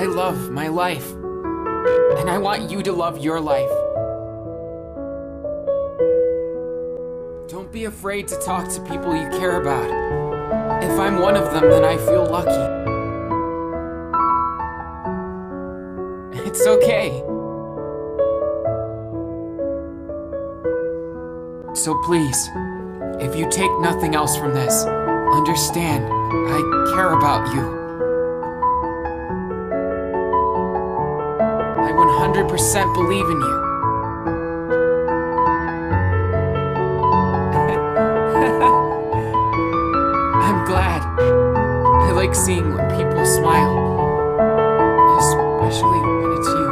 I love my life. And I want you to love your life. Don't be afraid to talk to people you care about. If I'm one of them, then I feel lucky. It's okay. So please, if you take nothing else from this, understand, I care about you. I 100% believe in you. I'm glad. I like seeing when people smile, especially when it's you.